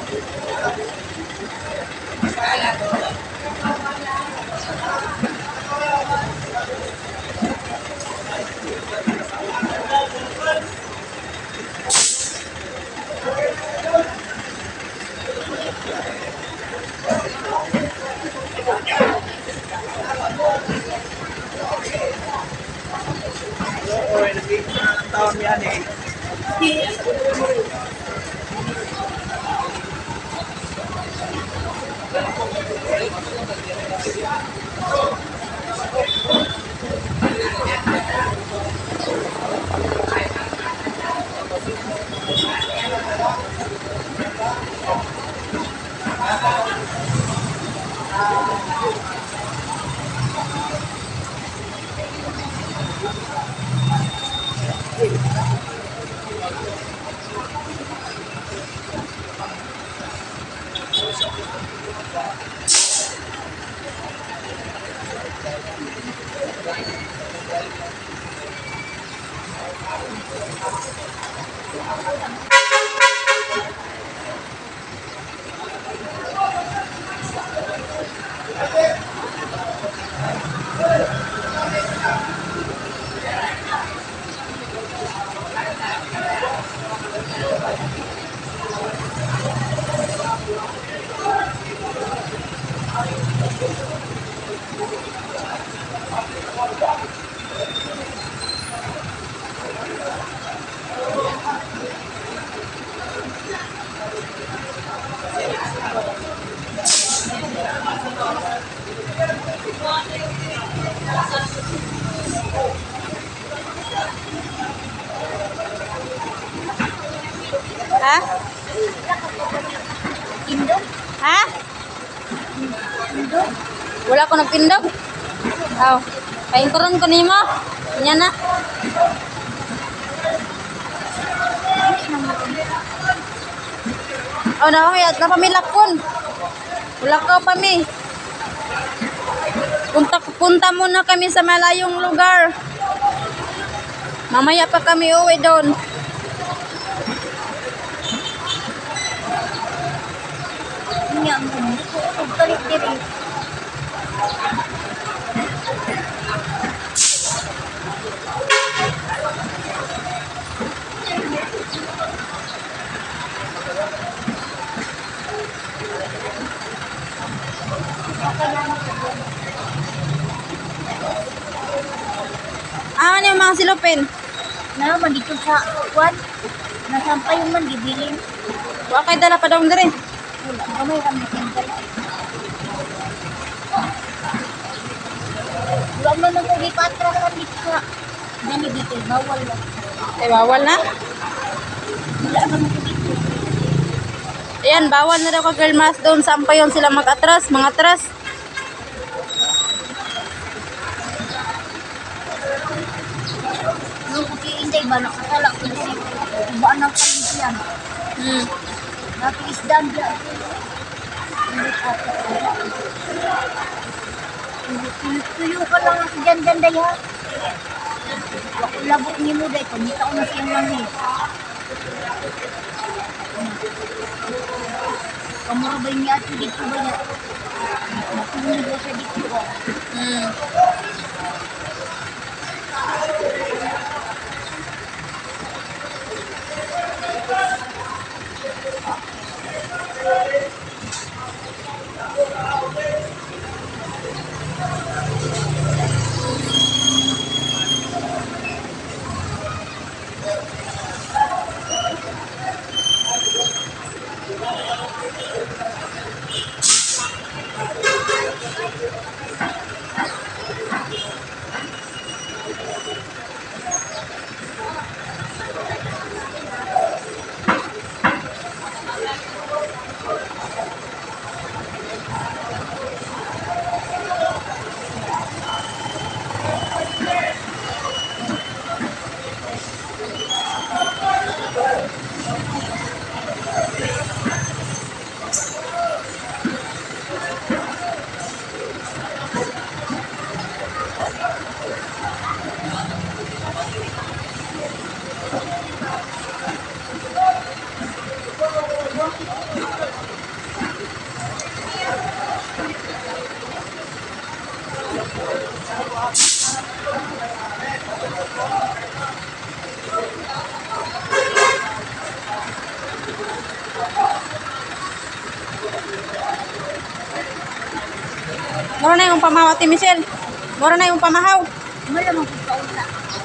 Ha? Indog? Ha? Indog? Wala ko nagpindog. Aw, painturon ko nimo. Nya na. Oh, napamilakon. Wala ka pa mi. Punta muna kami sa malayong lugar. Mamaya pa kami uwi doon. Nga mo. Pagkalit diri. Ano yung mga silupin? Naman dito sa kwan. Nasampay yung man gibilin. Wala kayo dala pa daw na rin. Wala. Kamay kami tinggal. Wala man ako gipatrasan dito sa dali dito. Bawal lang. Eh, bawal na. Wala man ako dito. Ayan, bawal na daw ka girl mas doon. Saan pa yun sila mag-atras? Mga atras. Nung kukiinday ba nakasalak ko si ibaan ng pamilyan. Napiisdan dyan. Tuyo ka lang sa dyan daya. Labot ni mo day. Pagkita ko na siyang langit. Kamurabay niya ito dito ba niya? Nakunig ba siya dito ba? Mura na yung pamahaw, Ate Michelle. Mura na yung pamahaw. Malamang kung kauna.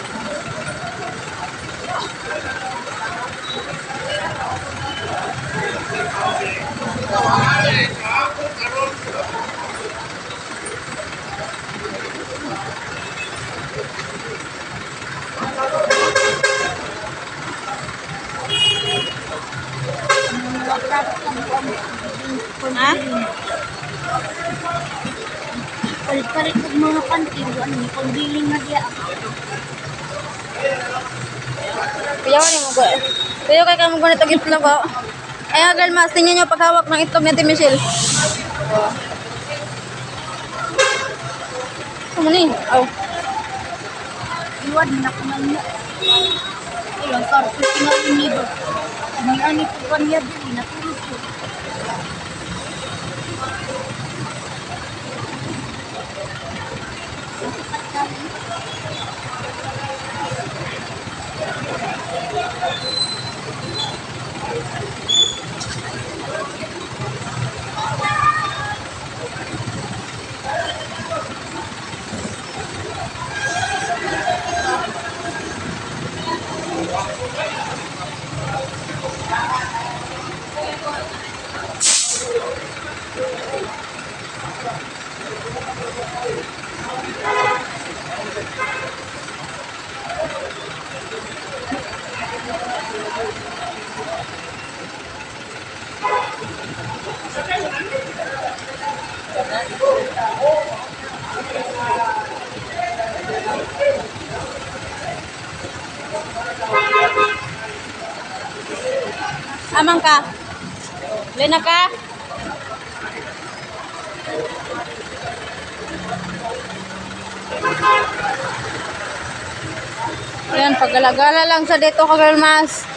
Ha? Palit-palit ng mga panting, ano, pang-dealing na diya. Kuya, ano mo ba? Kuya, kaya ka mo ganito ang itlog, oh. Ay, nga, girl, mas, tingnan nyo paghawak ng itlog ni Ate Michelle. Ano ni? Oh. Iwan na nakunan niya. Ayun, karpet na iniba. May anit ko pa niya din, natulog ko. Amang ka? Lena ka? Ayan, paggalagala lang sa dito ka, girl, mas.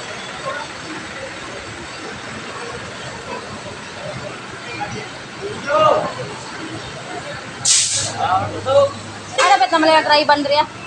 Ano ba't naman yung drive-ban diri, ah?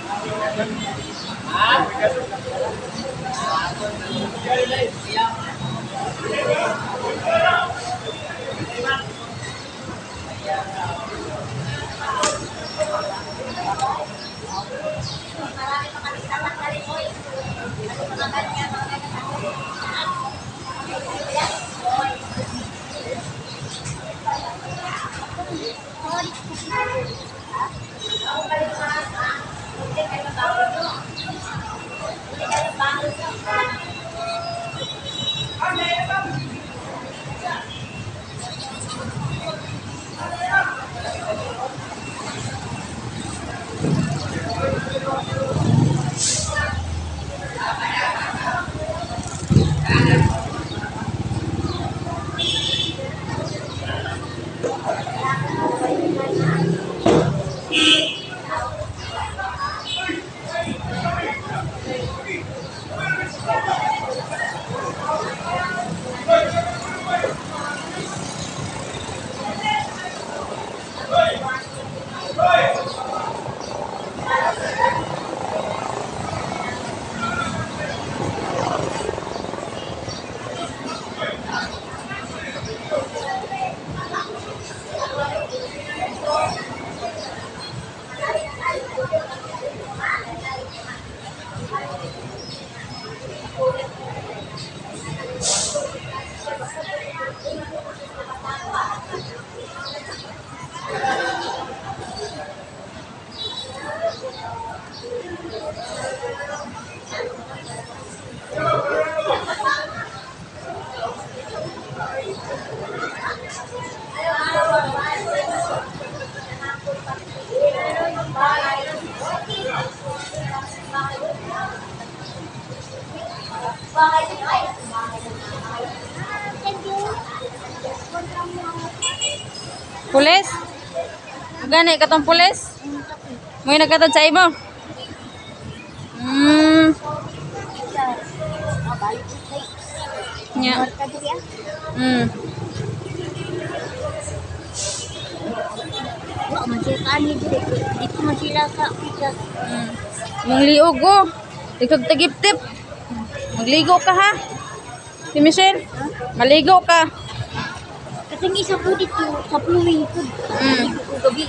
Pulis? Gani katong pulis? May nagkatod sa imo? Nya. Dito man sila sa pikas. Mong liog go. Ikag tagip-tip. Magligo ka ha. Si Michelle, maligo ka. Kasi isa po dito sa pluwing ko. ko gabi.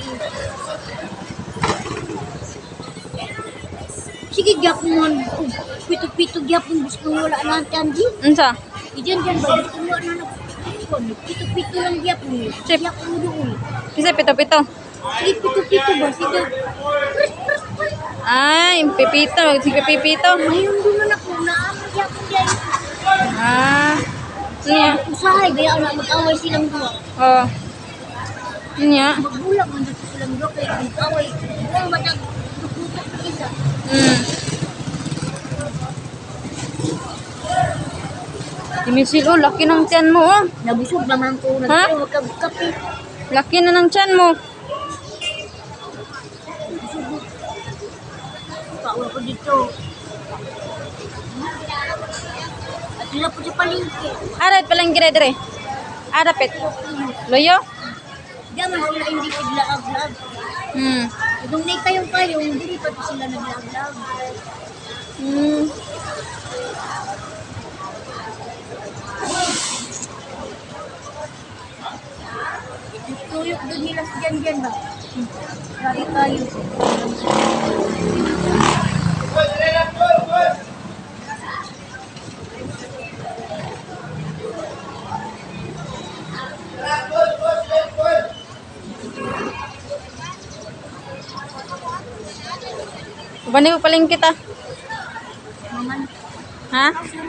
Sige, gyapon mo. Pito-pito gyapon. Gusto mo wala na ang candy. Unsa? Diyan ba? Gusto mo wala na. Pito-pito lang gyapon. Chip. Gyapon mo doon. Kasi pito-pito. Sige, pito-pito ba? Sige. Ay, pipito. Sige, pipito. Mayroon doon na ako. Naamag gyapon dyan. Ah. Niya. Usahay, kaya na mag-away silang dua. Oh. Niya. Magbulag man dito silang dua. Kaya mag-away. Buang matag. Tukutok na isa. Dimisil, oh, laki ng tiyan mo, oh. Nabusog naman ko. Ha? Magkape. Laki na ng tiyan mo. Pauwi ko dito. At sila po sa palengke. Arat palang dire-dire. Arapit. Loyo? Diyan man sila hindi naglaag-lag. Kung may kayong-kayong, hindi pa sila naglaag-lag. Tuyok doon nila sa dyan ba? Kayo. Bani ko paling kita. Maman. Ha?